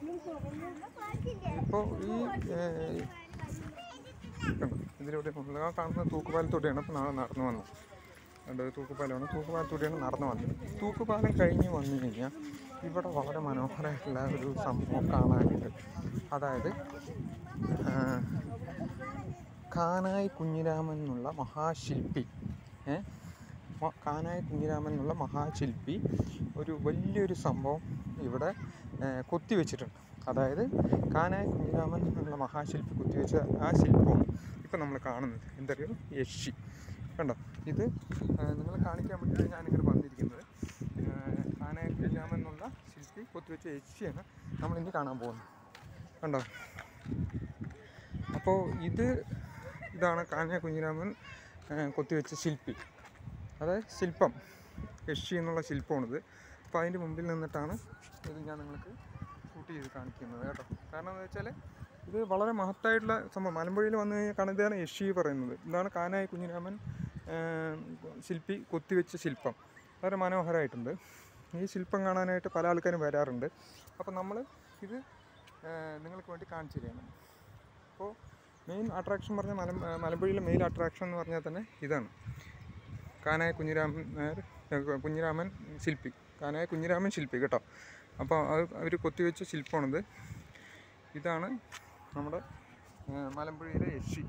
ഇപ്പോൾ ഈ ഇതിലൂടെ കാണുന്ന തൂക്കുപാലത്തോടെയാണ് ഇപ്പോൾ നാളെ നടന്നു വന്നത്. രണ്ട് തൂക്കുപാലമാണ്. തൂക്കുപാലത്തോടെയാണ് നടന്നു വന്നത്. തൂക്കുപാലം കഴിഞ്ഞ് വന്നു കഴിഞ്ഞാൽ ഇവിടെ വളരെ മനോഹരമായിട്ടുള്ള ഒരു സംഭവം കാണാനുണ്ട്. അതായത് കാനായി കുഞ്ഞിരാമൻ എന്നുള്ള മഹാശില്പി കാനായി കുഞ്ഞിരാമൻ എന്നുള്ള മഹാശില്പി ഒരു വലിയൊരു സംഭവം ഇവിടെ കൊത്തിവെച്ചിട്ടുണ്ട്. അതായത് കാനായി കുഞ്ഞിരാമൻ എന്നുള്ള മഹാശില്പി കൊത്തിവെച്ച ആ ശില്പമാണ് ഇപ്പം നമ്മൾ കാണുന്നത്. എന്തറിയോ? യക്ഷി. കണ്ടോ? ഇത് നിങ്ങൾ കാണിക്കാൻ വേണ്ടിയിട്ട് ഞാനിങ്ങനെ വന്നിരിക്കുന്നത് കാനായി കുഞ്ഞിരാമൻ എന്നുള്ള ശില്പി കൊത്തിവെച്ച യക്ഷിയാണ് നമ്മളിനി കാണാൻ പോകുന്നത്. കണ്ടോ? അപ്പോൾ ഇതാണ് കാനായി കുഞ്ഞിരാമൻ കൊത്തിവെച്ച ശില്പി, അതായത് ശില്പം, യക്ഷി എന്നുള്ള ശില്പമാണിത്. അപ്പോൾ അതിൻ്റെ മുമ്പിൽ നിന്നിട്ടാണ് ഇത് ഞാൻ നിങ്ങൾക്ക് ഷൂട്ട് ചെയ്ത് കാണിക്കുന്നത് കേട്ടോ. കാരണം എന്താ വെച്ചാൽ ഇത് വളരെ മഹത്തായിട്ടുള്ള സംഭവം. മലമ്പുഴയിൽ വന്നു കഴിഞ്ഞാൽ കാണുന്നതാണ് യക്ഷി പറയുന്നത്. ഇതാണ് കാനായി കുഞ്ഞിരാമൻ ശില്പി കൊത്തിവെച്ച ശില്പം. വളരെ മനോഹരമായിട്ടുണ്ട്. ഈ ശില്പം കാണാനായിട്ട് പല ആൾക്കാരും വരാറുണ്ട്. അപ്പോൾ നമ്മൾ ഇത് നിങ്ങൾക്ക് വേണ്ടി കാണിച്ചു തരികയാണ്. അപ്പോൾ മെയിൻ അട്രാക്ഷൻ പറഞ്ഞാൽ മലമ്പുഴയിലെ മെയിൻ അട്രാക്ഷൻ എന്ന് പറഞ്ഞാൽ തന്നെ ഇതാണ് കാനായി കുഞ്ഞിരാമൻ ശില്പി, കാനായി കുഞ്ഞിരാമൻ ശില്പി കേട്ടോ. അപ്പോൾ അവർ കൊത്തിവെച്ച ശില്പമാണിത്. ഇതാണ് നമ്മുടെ മലമ്പുഴയിലെ യക്ഷി.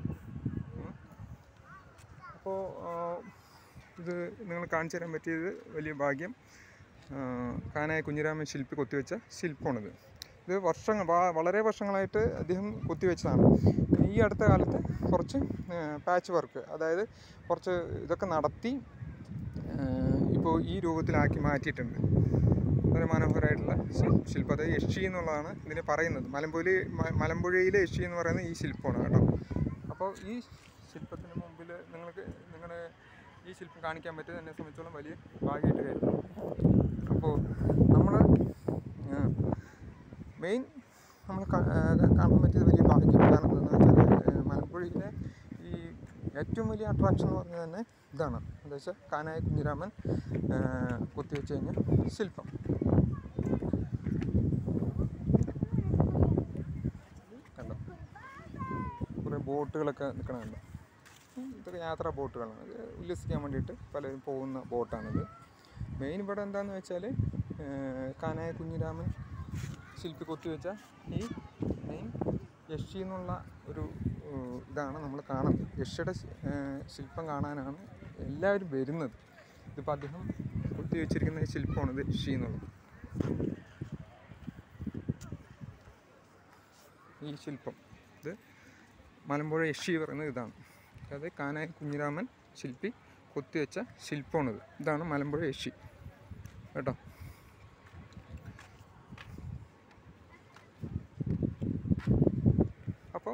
അപ്പോൾ ഇത് നിങ്ങൾ കാണിച്ചു തരാൻ പറ്റിയത് വലിയ ഭാഗ്യം. കാനായി കുഞ്ഞിരാമൻ ശില്പി കൊത്തിവെച്ച ശില്പമാണിത്. ഇത് വളരെ വർഷങ്ങളായിട്ട് അദ്ദേഹം കൊത്തിവെച്ചതാണ്. ഈ അടുത്ത കാലത്ത് കുറച്ച് പാച്ച് വർക്ക്, അതായത് കുറച്ച് ഇതൊക്കെ നടത്തി ഇപ്പോൾ ഈ രൂപത്തിലാക്കി മാറ്റിയിട്ടുണ്ട്. വളരെ മനോഹരമായിട്ടുള്ള ശില്പം. അതായത് യക്ഷി എന്നുള്ളതാണ് ഇതിനെ പറയുന്നത്. മലമ്പുഴയിലെ യക്ഷി എന്ന് പറയുന്നത് ഈ ശില്പമാണ് കേട്ടോ. അപ്പോൾ ഈ ശില്പത്തിന് മുമ്പിൽ നിങ്ങളുടെ ഈ ശില്പം കാണിക്കാൻ പറ്റിയത് എന്നെ സംബന്ധിച്ചോളം വലിയ ഭാഗ്യമായിട്ട് കരുതുന്നു. അപ്പോൾ നമ്മൾ മെയിൻ നമ്മൾ കാണാൻ പറ്റിയത് വലിയ ഭാഗ്യം. കാരണം എന്താണെന്ന് വെച്ചാൽ മലമ്പുഴയിലെ ഈ ഏറ്റവും വലിയ അട്രാക്ഷൻ എന്ന് പറഞ്ഞാൽ തന്നെ ഇതാണ്. എന്താ വെച്ചാൽ കാനായി കുഞ്ഞിരാമൻ കൊത്തിവെച്ച് കഴിഞ്ഞ ശില്പം. കണ്ടോ? കുറേ ബോട്ടുകളൊക്കെ നിൽക്കണമല്ലോ. ഇതൊക്കെ യാത്രാ ബോട്ടുകളാണ്. ഇത് ഉല്ലസിക്കാൻ വേണ്ടിയിട്ട് പലരും പോകുന്ന ബോട്ടാണിത്. മെയിൻ ഇവിടെ എന്താണെന്ന് വെച്ചാൽ കാനായി കുഞ്ഞിരാമൻ ശില്പി കൊത്തിവെച്ച ഈ മെയിൻ യക്ഷി എന്നുള്ള ഒരു ഇതാണ് നമ്മൾ കാണുന്നത്. യക്ഷിയുടെ ശില്പം കാണാനാണ് എല്ലാവരും വരുന്നത്. ഇതിപ്പോൾ അദ്ദേഹം കൊത്തിവെച്ചിരിക്കുന്ന ഈ ശില്പമാണിത്, യക്ഷി എന്നുള്ളത്. ഈ ശില്പം ഇത് മലമ്പുഴ യക്ഷി പറയുന്നത് ഇതാണ്. അതായത് കാനായി കുഞ്ഞിരാമൻ ശില്പി കൊത്തിവെച്ച ശില്പമാണിത്. ഇതാണ് മലമ്പുഴ യക്ഷി കേട്ടോ. അപ്പോൾ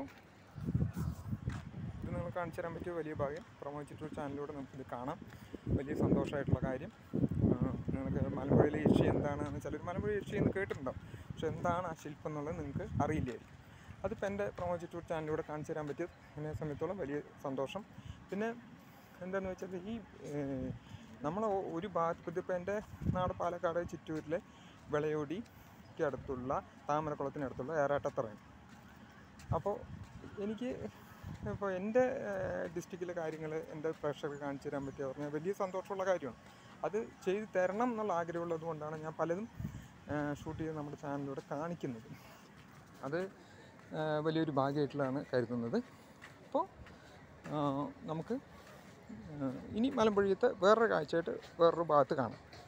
ഇത് നിങ്ങൾ കാണിച്ചു തരാൻ പറ്റിയ വലിയ ഭാഗ്യം. പ്രമോദ് ചിറ്റൂർ ചാനലിലൂടെ നമുക്കിത് കാണാം. വലിയ സന്തോഷമായിട്ടുള്ള കാര്യം. നിങ്ങൾക്ക് മലമ്പുഴയിലെ യക്ഷി എന്താണെന്ന് ചിലർ മലമ്പുഴ യക്ഷി എന്ന് കേട്ടിട്ടുണ്ടാവും. പക്ഷെ എന്താണ് ആ ശില്പം എന്നുള്ളത് നിങ്ങൾക്ക് അറിയില്ലായിരിക്കും. അതിപ്പോൾ എൻ്റെ പ്രമോദ് ചിറ്റൂർ ചാനലിലൂടെ കാണിച്ചു തരാൻ പറ്റിയത് എന്നെ സംബന്ധിച്ചോളം വലിയ സന്തോഷം. പിന്നെ എന്താണെന്ന് വെച്ചാൽ ഈ നമ്മൾ ഒരു ഭാഗത്ത് ഇതിപ്പോൾ എൻ്റെ നാട് പാലക്കാട് ചിറ്റൂരിലെ വിളയോടിക്ക് അടുത്തുള്ള താമരക്കുളത്തിനടുത്തുള്ള ഏറാട്ടത്തറയാണ്. അപ്പോൾ എനിക്ക് ഇപ്പോൾ എൻ്റെ ഡിസ്ട്രിക്റ്റിലെ കാര്യങ്ങൾ എൻ്റെ പ്രേക്ഷകർക്ക് കാണിച്ചു തരാൻ പറ്റുക പറഞ്ഞാൽ വലിയ സന്തോഷമുള്ള കാര്യമാണ്. അത് ചെയ്ത് തരണം എന്നുള്ള ആഗ്രഹമുള്ളത് കൊണ്ടാണ് ഞാൻ പലതും ഷൂട്ട് ചെയ്ത് നമ്മുടെ ചാനലിലൂടെ കാണിക്കുന്നത്. അത് വലിയൊരു ഭാഗ്യമായിട്ടുള്ളതാണ് കരുതുന്നത്. അപ്പോൾ നമുക്ക് ഇനി മലമ്പുഴയത്തെ വേറൊരു കാഴ്ചയായിട്ട് വേറൊരു ഭാഗത്ത് കാണാം.